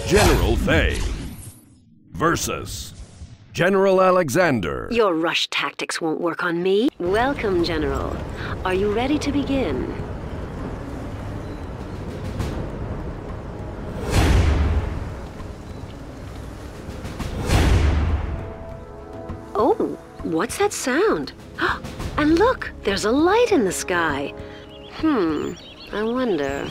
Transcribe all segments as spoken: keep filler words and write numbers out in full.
General Fei versus General Alexander. Your rush tactics won't work on me. Welcome, General. Are you ready to begin? Oh, what's that sound? And look, there's a light in the sky. Hmm, I wonder...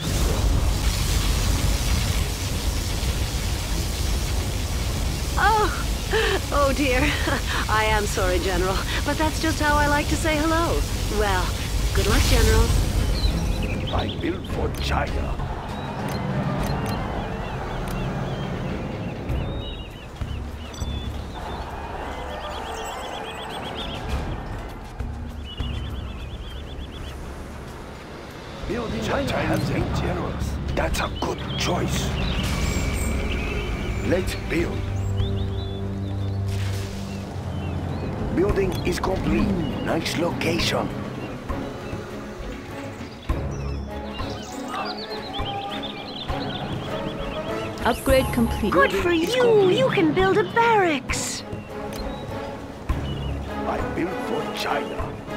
Oh! Oh dear. I am sorry, General, but that's just how I like to say hello. Well, good luck, General. I built for China. Building China has eight generals. That's a good choice. Let's build. Building is complete. Nice location. Upgrade complete. Good for you! You can build a barracks! I built for China.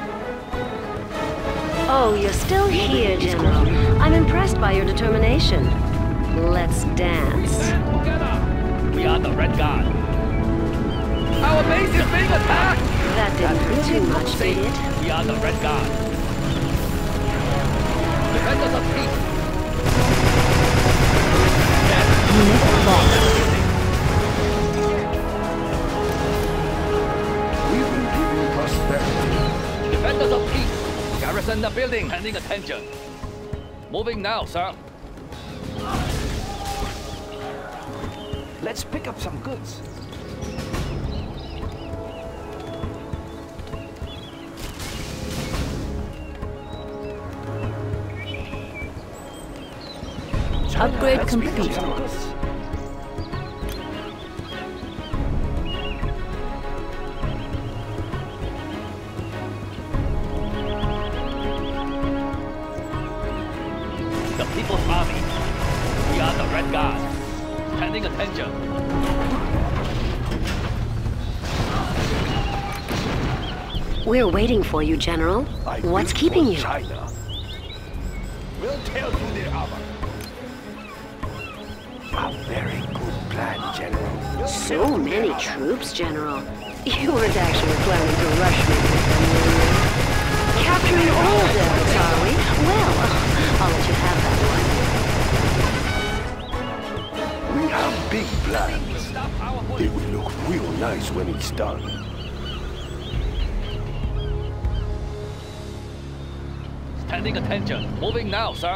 Oh, you're still here, General. I'm impressed by your determination. Let's dance. We are the Red Guard. Our base is being attacked! That didn't hurt too much, did it? We are the Red Guard. Defenders of peace. Unit lost. We will give you prosperity. Defenders of peace. Garrison the building. Paying attention. Moving now, sir. Let's pick up some goods. Upgrade complete. The People's Army. We are the Red Guard. Paying attention. We're waiting for you, General. I What's built keeping for you? China. We'll tell you the other. A very good plan, General. So many troops, General. You weren't actually planning to rush me with them, were you? Capturing all deserts, are we? Well, I'll let you have that one. We have big plans. It will look real nice when it's done. Standing attention. Moving now, sir.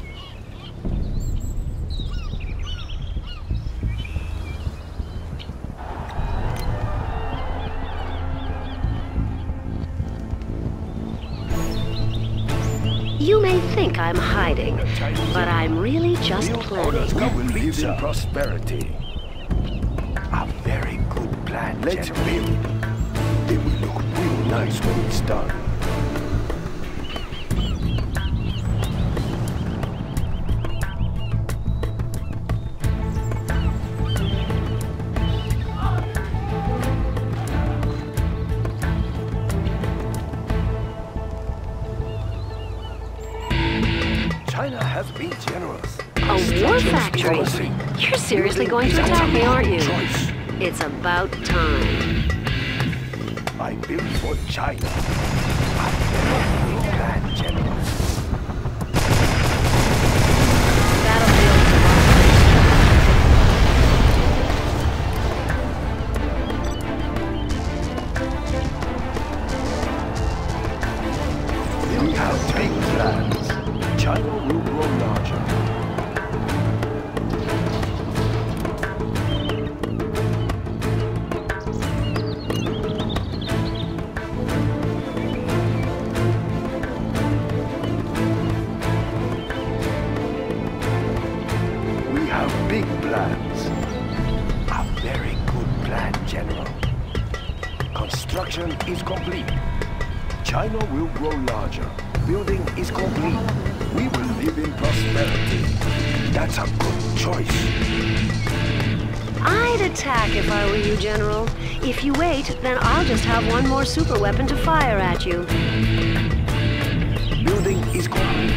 You may think I'm hiding, but I'm really just planning. We will live in prosperity. A very good plan, let's build. It will look real nice when it's done. China has been generous. A war factory? You're seriously going to attack me, aren't you? Choice. It's about time. I built for China. A very good plan, General. Battlefield. We have big plans. China will grow larger. We have big plans. A very good plan, General. Construction is complete. China will grow larger. Building is complete. We will live in prosperity. That's a good choice. attack if I were you, General. If you wait, then I'll just have one more super weapon to fire at you. Building is complete.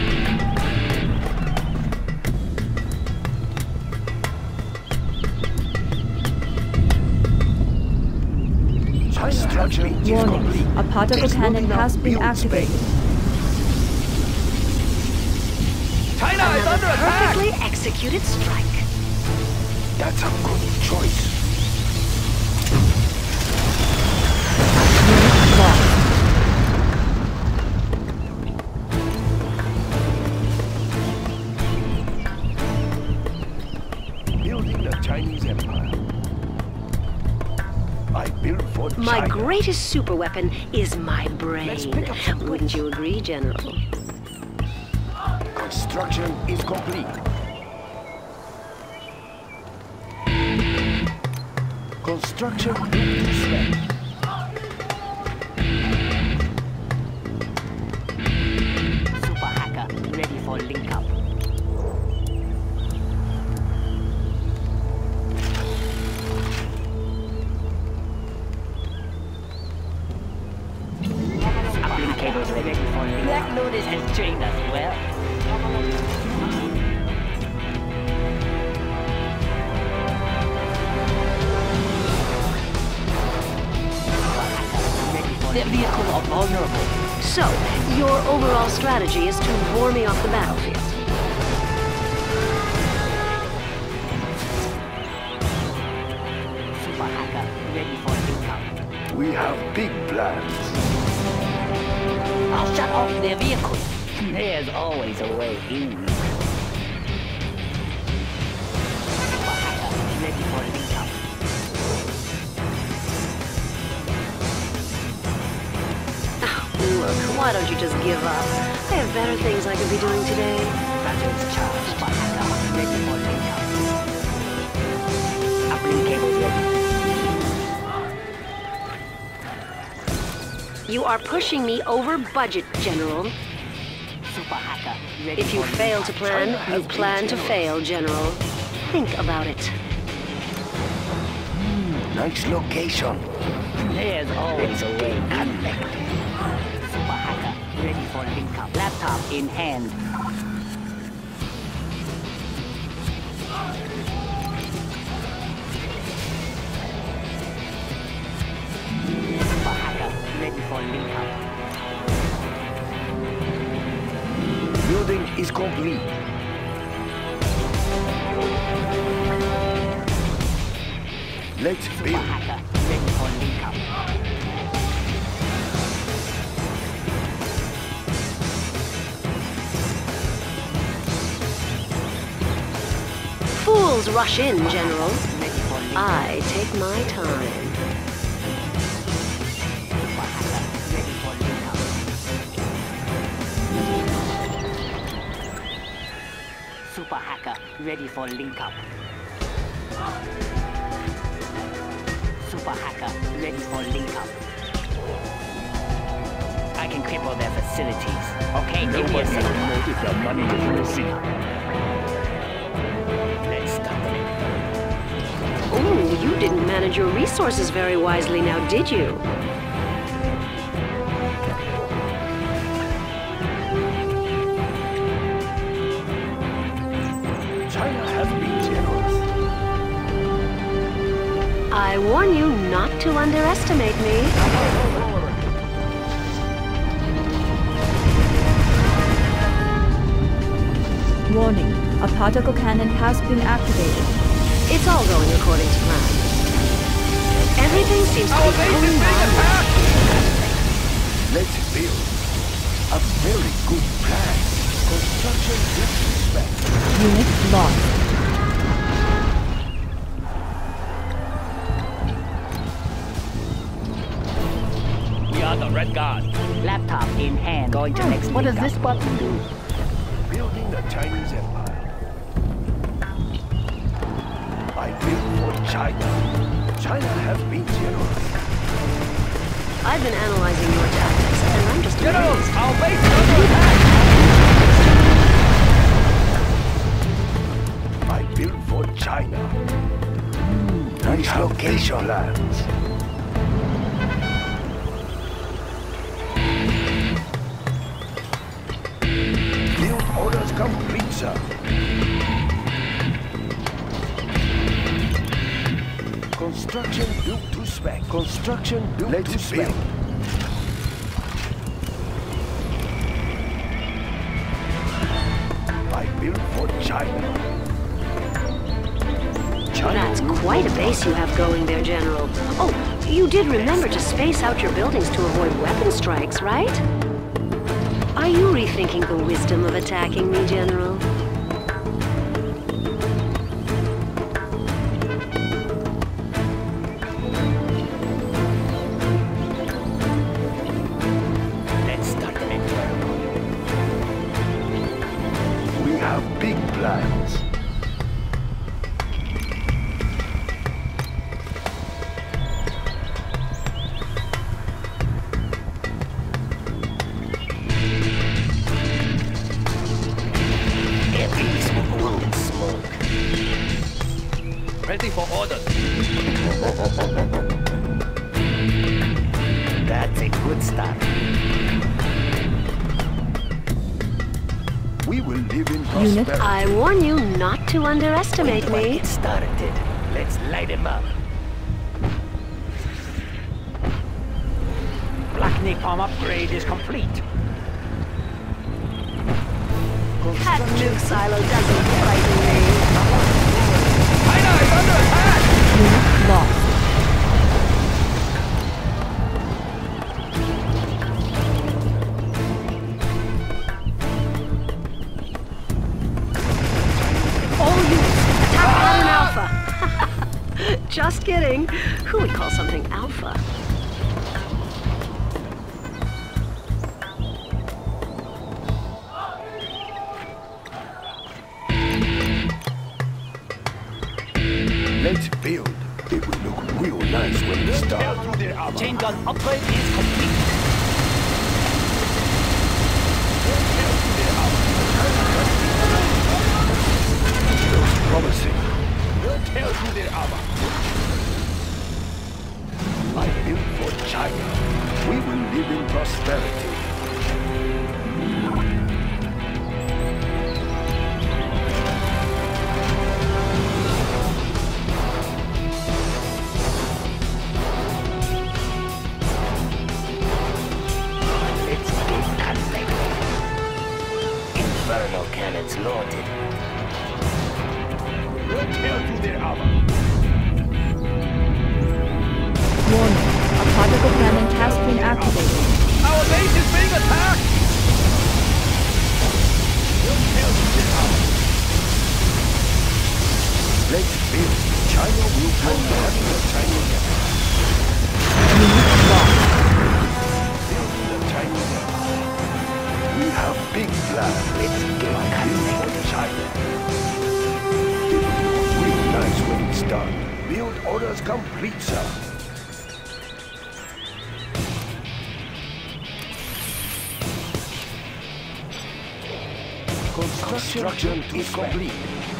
Construction is Warning. complete. A particle There's not cannon enough has been build activated. space. China is Another under attack! perfectly executed strike. That's a good choice. Unit lost. Building the Chinese Empire. I built for China. My greatest super weapon is my brain. Let's pick up some Wouldn't you agree, General? Construction is complete. Construction is spent. Super hacker ready for link up. Uplink cables ready for link up. Black Lotus has trained us well. Their vehicles are vulnerable. So, your overall strategy is to bore me off the battlefield. Super hacker ready for link up. We have big plans. I'll shut off their vehicles. There's always a way in. Super hacker ready for link up. Look, why don't you just give up? I have better things I could be doing today. Batteries charged. Super hacker ready for link up. Uplink cables ready. You are pushing me over budget, General. Super hacker ready If you for link fail up. to plan, you plan to fail, General. Think about it. Nice location. There's always a way connected. Super hacker ready for link up. Laptop in hand. Super hacker ready for link up. Building is complete. Let's Super build. hacker ready for link up. Fools rush in, General. Ready for link up. I take my time. Super hacker ready for link up. Super hacker ready for link up. Super hacker ready for link up. I can cripple their facilities. Okay, give me a second. if the money is received. Let's start them. Oh, you didn't manage your resources very wisely now, did you? China has been generous. I warn you not to underestimate me. Warning. A particle cannon has been activated. It's all going according to plan. Everything seems to Our be base is going being well. attacked! Let's build. A very good plan. Construction disrespect. Unit lost. We are the Red Guard. Laptop in hand. Going to next. What does this button do? Building the Chinese Empire. I built for China. China has been generous. I've been analyzing your tactics, and I'm just Generals, amazed. our base is under attack! I built for China. Nice Nice location. Plans. Build orders complete, sir. Construction built to spec. Construction built Let's to spec. Build. I built for China. China. That's quite a base you have going there, General. Oh, you did remember to space out your buildings to avoid weapon strikes, right? Are you rethinking the wisdom of attacking me, General? Let's start the network. We have big plans. Ready for orders. That's a good start. We will live in Unit. prosperity. I warn you not to underestimate Wait till I me. get started. Let's light him up. Black napalm upgrade is complete. That nuke silo doesn't frighten me. China is under attack! Unit lost. All units, attack pattern Alpha. Just kidding. Who would call something Alpha? Let's build. It will look real nice when we start. Chain gun upgrade is complete. Looks promising. I built for China. We will live in prosperity. Let's get conflict. Infernal cannons loaded. Warning. A particle cannon has been activated. Our base is being attacked! Let's build. China will go back to the Chinese. Unit lost. Building the Chinese. We have big plans. Let's get build for China. It will look real nice when it's done. Build orders complete, sir. Construction is complete.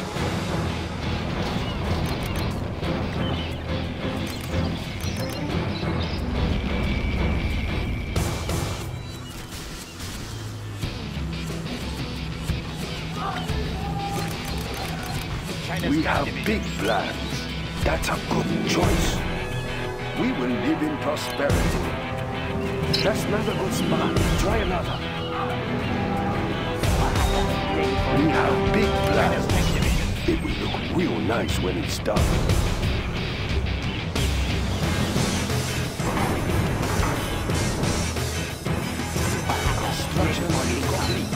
We have big plans. That's a good choice. We will live in prosperity. That's not a good spot. Try another. We have big plans. It will look real nice when it's done. Construction is complete.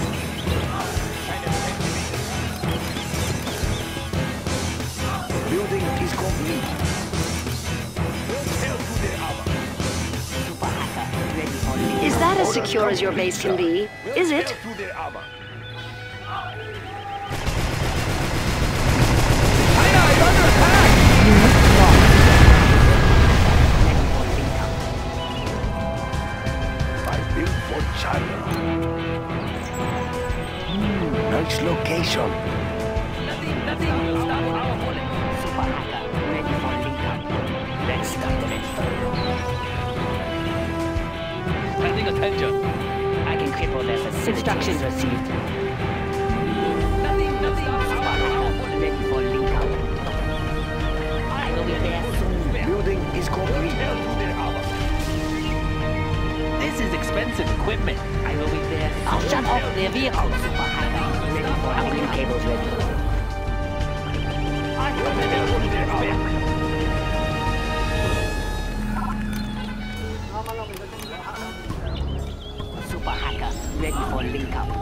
Building is complete. Is that as secure as your base can be? Is it? China is under attack! Unit lost. I built for China. Mm, nice location. Nothing, nothing will stop our bullet. Super Hacker ready for link up. facilities. Instructions received. Nothing, nothing. Ready for link out. I will be there soon. Building is complete. This is expensive equipment. I will be there. I'll shut off their vehicles. Super highway. Ready for link cables ready. I will be there soon. Super hacker, ready for link up.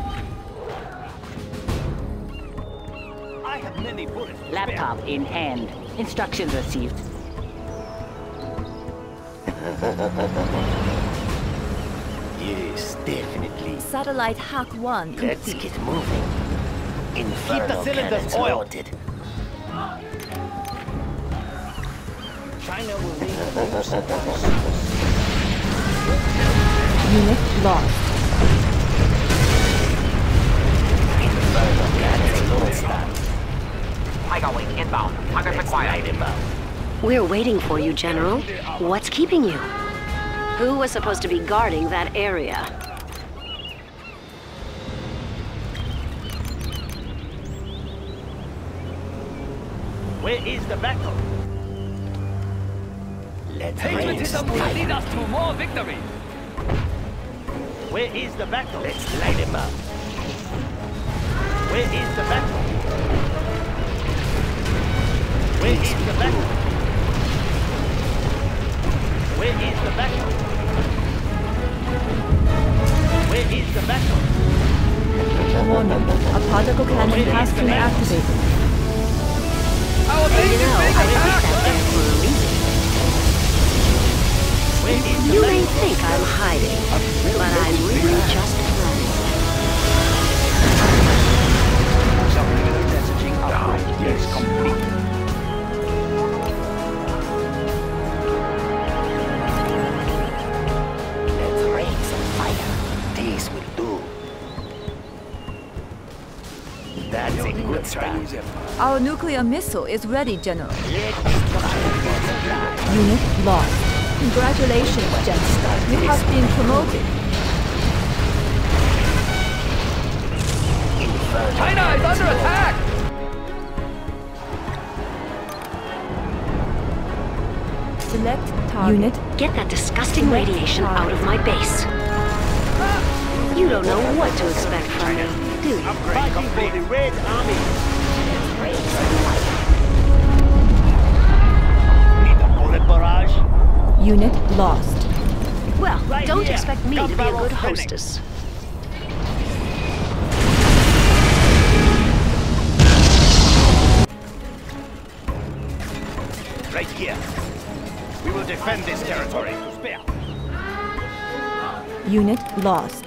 I have many bullets. Laptop in hand. Instructions received. Yes, definitely. Satellite hack one Let's complete. get moving. Inferno Keep the cylinders cannons oiled. loaded. China will need a new supply. Unit lost. Inferno cannons loaded. I got wing inbound. Target Let's light him up. We're waiting for you, General. What's keeping you? Who was supposed to be guarding that area? Where is the battle? Let's Patriotism will lead us to more victory. Where is the battle? Let's light him up. Where is the battle? Where is the battle? Where is the battle? Where is the battle? Warning. A particle cannon has been activated. Our You base know, is being I put attacked. that there for a reason. Where is the You may battle? think I'm hiding, but I'm really just planning. Subliminal messaging upgrade yes. is complete. Let's rain some fire. This will do. That's a good start. Our nuclear missile is ready, General. Let destruction multiply. Unit lost. Congratulations, General. You have been promoted. Inferno China is under attack! Select target. Unit. Get that disgusting radiation out of my base. You don't know what to expect from me, do you? Fighting for the Red Army. Need a bullet barrage? Unit lost. Well, Right don't here. expect me to be a Gunbarrel good spinning. hostess. Right here. We will defend this territory. Spare. Unit lost.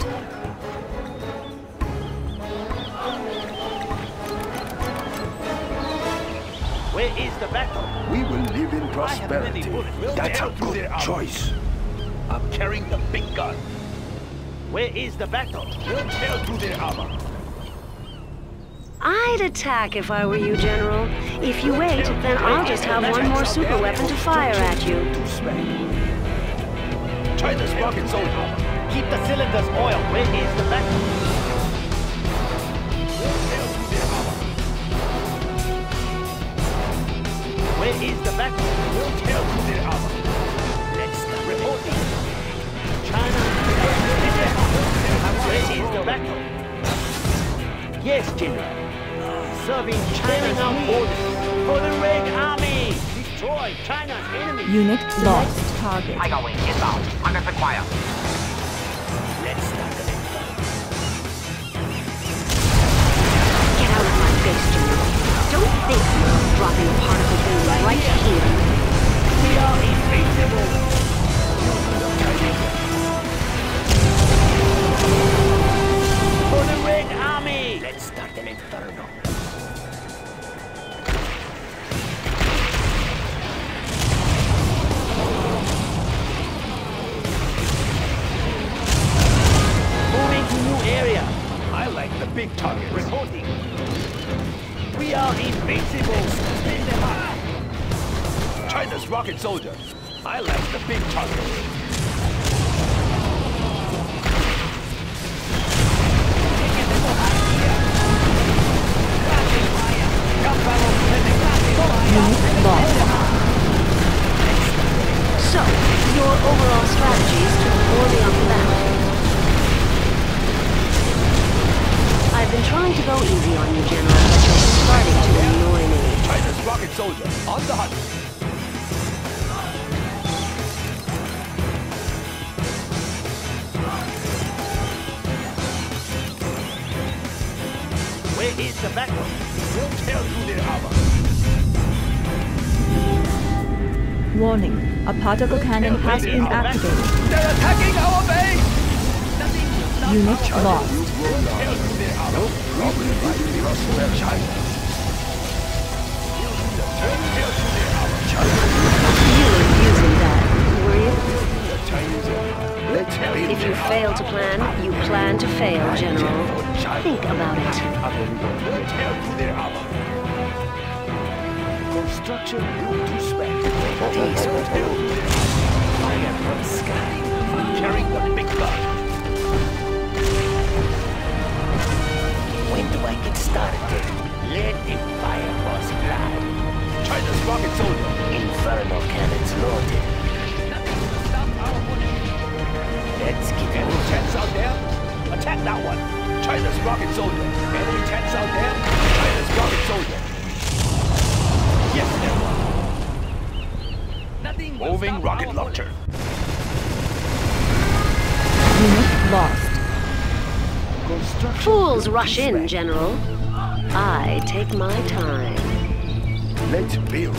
Where is the battle? We will live in I have prosperity. many bullets. We'll That's a tear through good their armor. choice. I'm carrying the big gun. Where is the battle? We'll tear through their armor. I'd attack if I were you, General. If you wait, then I'll just have one more super weapon to fire at you. To smack. China's rocket soldier. Keep the cylinders oiled. Where is the battle? We'll tear through their armor. Where is the battle? We'll tear through their armor. Let's start reporting. China. Where is the battle? Yes, General. Serving China's orders for the Red Army. Destroy China's enemies. Unit lost. Target. I got wing inbound. Under fire. Let's start an inferno. Get out of my face, General. Don't think you're dropping a particle beam right here. We are invincible. For the Red Army. Let's start an inferno. Moving to new area. I like the big target. Reporting. We are invincible. Spin them up. China's rocket soldier. I like the big target. soldier on the hunt. Where is the battle? We'll tear through their armor. Warning. A particle cannon has been activated. They're attacking our base! Unit lost. Tear through their armor. Probably right across where China. Tear through their armor. You were using that, were you? The Chinese are. Let's build If you their fail to plan, you plan to fail, General. Think about it. We'll tear through their armor. construction built to spec. These will tear through their armor. Fire from the sky. Carrying the big gun. When do I get started? Let the fire was blood. China's rocket soldier. Infernal cannons loaded. Let's get Enemy moving. tanks out there. Attack that one. China's rocket soldier. Enemy tanks out there. China's rocket soldier. Yes, there. Moving rocket launcher. Unit lost. Construction Fools built rush to in, spec. General. I take my time. Let's build.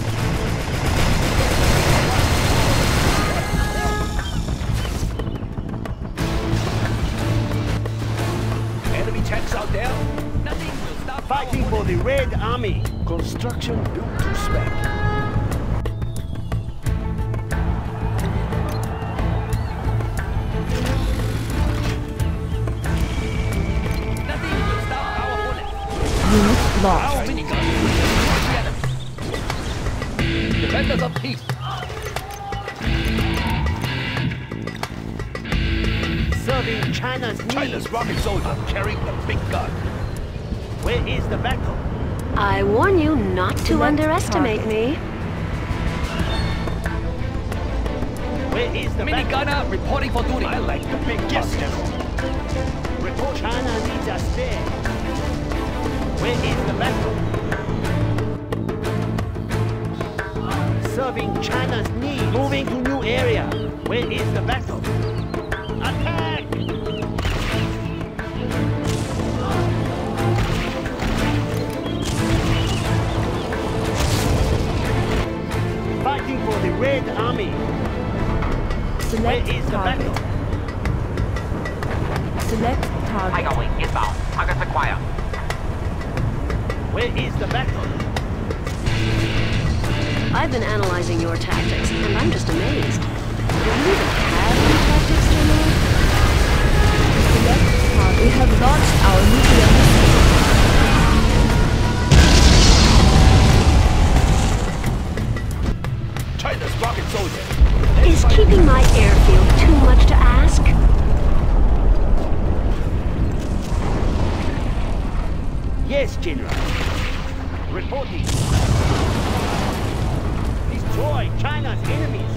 Enemy tanks out there. Nothing will stop fighting for the Red Army. Construction built to spec. Nothing will stop our bullets. Unit lost. Our miniguns will the enemy. Defenders of peace. Serving China's needs. China's rocket soldier carrying the big gun. Where is the battle? I warn you not to Select underestimate target. me. Where is the mini gunner reporting for duty? I like the big yes, General. Report. China needs us there. Where is the battle? Serving China's needs. Moving to new area. Where is the battle? Attack! Fighting for the Red Army. Where Select is the target. battle? Select target. 派救員 inbound. Target acquired. Where is the battle? I've been analyzing your tactics, and I'm just amazed. Do you even have any tactics, General? Select target. We have launched our nuclear missile. China's rocket soldier. Is keeping my airfield too much to ask? Yes, General. Reporting. Destroy China's enemies.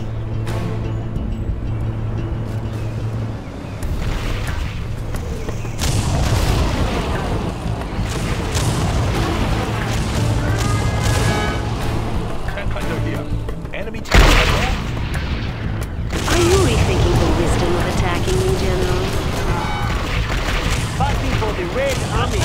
Tank under here. Enemy tank under there. Are you rethinking the wisdom of attacking me, General? Fighting for the Red Army.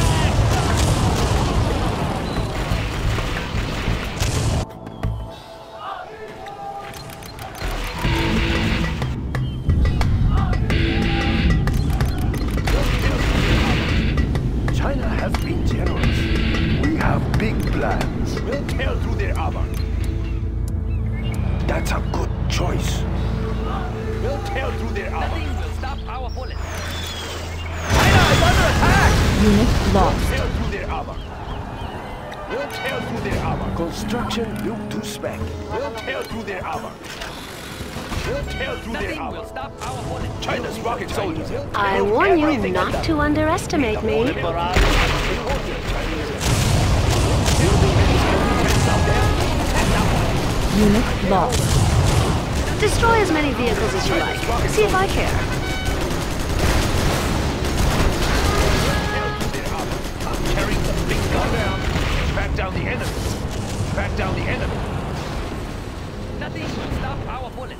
China has been generous. We have big plans. We'll tear through their armor. That's a good choice. We'll tear through their armor. Nothing will stop our bullets. China is under attack! Unit lost. Tear through their armor. We'll tear through their armor. Construction built to spec. We'll tear through their armor. We'll tear through their armor. Will stop our bullets. China's rocket soldiers. I warn you not to underestimate me. Unit lost. Destroy as many vehicles as you like. See if I care. Carrying the big gun down. Track down the enemy. Back down the enemy. Nothing will stop our bullets.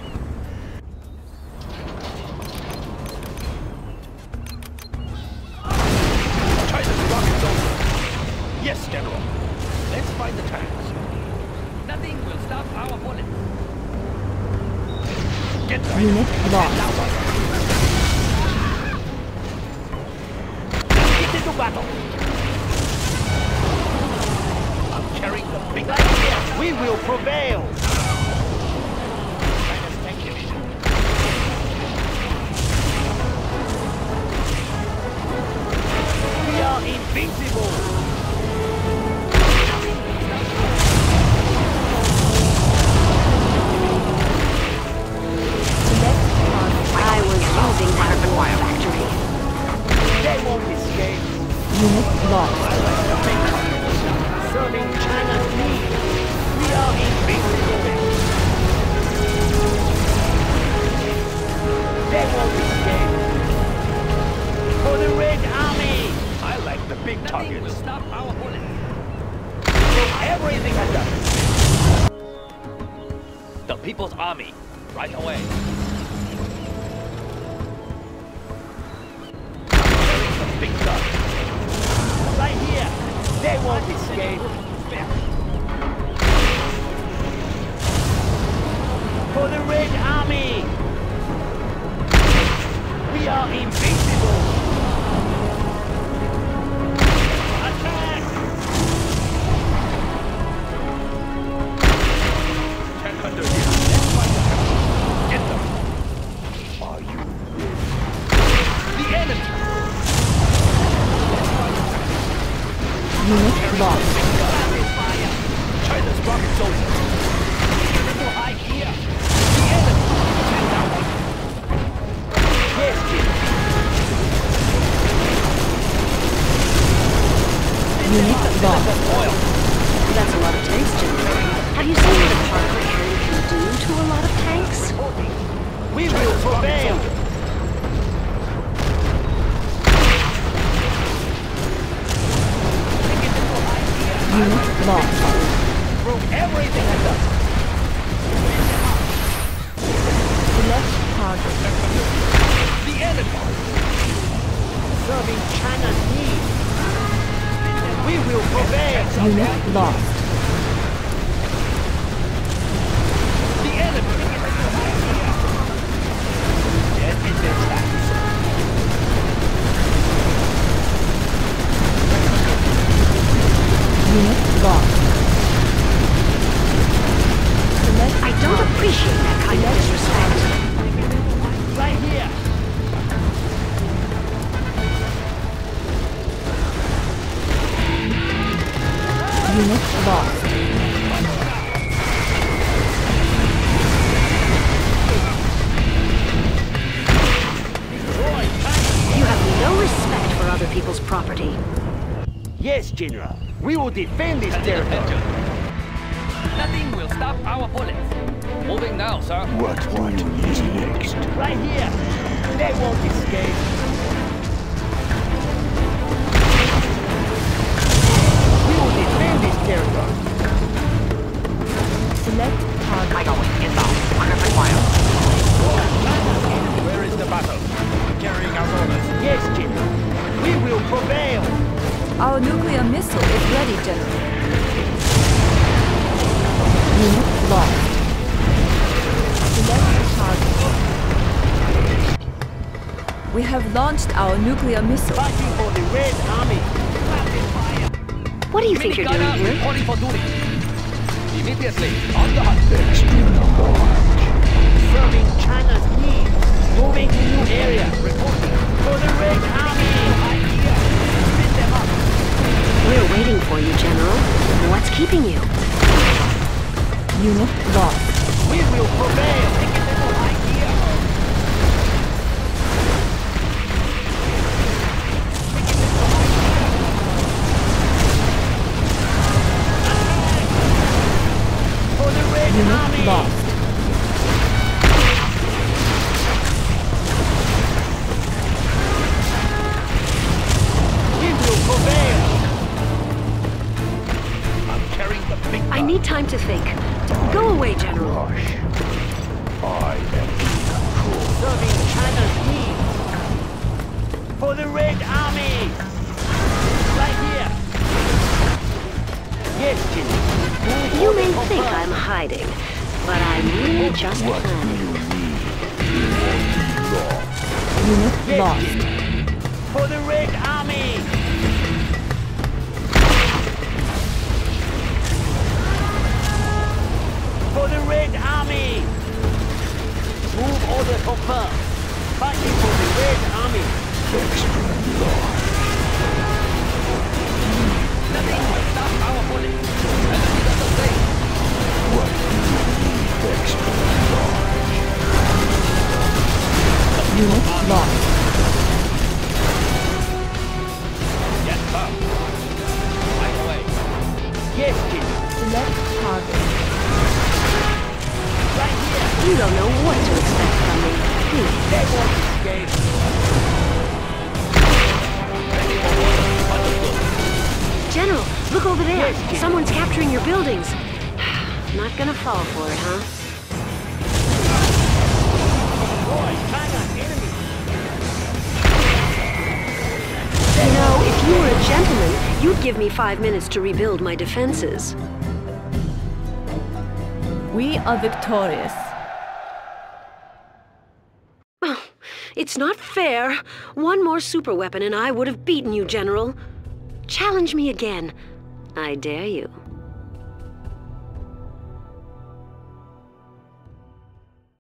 China's rocket's over. Yes, General. Let's find the tanks. Nothing will stop our bullets. Get them. Unit lost. Get into battle. I'm carrying the big idea. We will prevail. China's tank division. We are invincible. I was using that war factory. They won't escape. Unit lost. I like the big targets. Serving China's needs. We are invincible. They won't escape. For the Red Army. I like the big Nothing will targets. stop our bullets. Everything has done. The People's Army, right away. The big gun. Right here. They won't escape. For the Red Army. We are invincible. Attack! Tank under here. Let's find the tank. Get them. Are you ready? The enemy. Unit lost. China's rocket soldiers. Little high here. The enemy. Send that one. Yes, Jim. Unit lost. Oil. That's a lot of tanks, General. Have you seen what a Parker cannon can do to a lot of tanks? We will prevail. Unit lost. Broke everything at us. Select target. The enemy. Serving China's needs. We will prevail. Unit lost. The enemy. Dead in their tracks. Unit lost. Select I don't appreciate that kind of disrespect. Right here. unit lost. You have no respect for other people's property. Yes, General. We will defend this territory. Nothing will stop our bullets. Moving now, sir. What what is next? Right here. They won't escape. We will defend this territory. Select target. Going inbound. Under fire. Where is the battle? Carrying out orders. Yes, General. We will prevail. Our nuclear missile is ready, General. Unit lost. Select target. We have launched our nuclear missile. Fighting for the Red Army. What do you think you're doing Gunner here? reporting for duty. Immediately on the hunt. Serving China's needs. Moving to new area. Reporting for the Red Army. Spin them up. We're waiting for you, General. What's keeping you? Unit lost. We will prevail. For the Red Unit Army. lost. We will prevail. I'm carrying the big time to think. Go away, General. Hush. I am in control. Serving China's needs. For the Red Army. Right here. Yes, Jimmy. Move You order may think confirmed. I'm hiding, but I'm really just What do planning. you need? You want law? Unit Yes, lost. Jimmy. For the Red Army. For the Red Army. Move order confirmed. Fighting for the Red Army. Extra large. Nothing will stop our bullets. Enemy got the same. What do you need? Extra large. Unit lost. Yes, sir. Right away. Yes, Jimmy. Select target. Right here. You don't know what to expect from me. Hmm. They won't escape. General, look over there. Yes, General. Someone's capturing your buildings. Not gonna fall for it, huh? Boy, China's enemy. You know, if you were a gentleman, you'd give me five minutes to rebuild my defenses. We are victorious. Oh, it's not fair. One more superweapon and I would have beaten you, General. Challenge me again. I dare you.